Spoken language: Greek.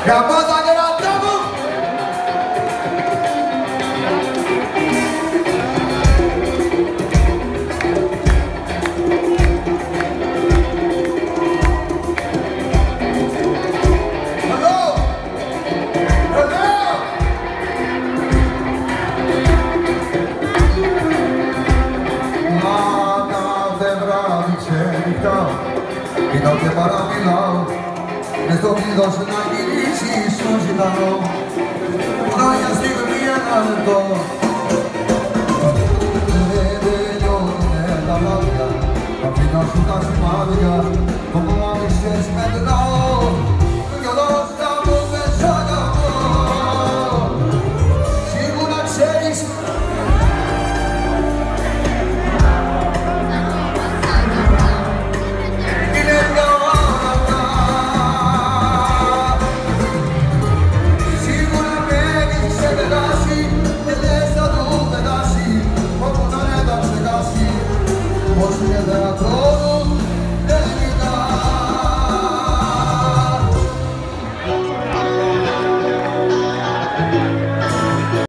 Γαμώτα κερατά μου! Πίνω και παραμιλάω, μες στο κλειδό σου να γυρίσεις σου ζητάω. Μια στιγμή ένα λεπτό, δεν τελειώνουνε τα λάδια, αφήνω σου τα σημάδια, το που άνοιξες μετράω, κι όλος θα μου πες αγαπώ. Σίγουρα ξέρεις πώς είναι δυνατόν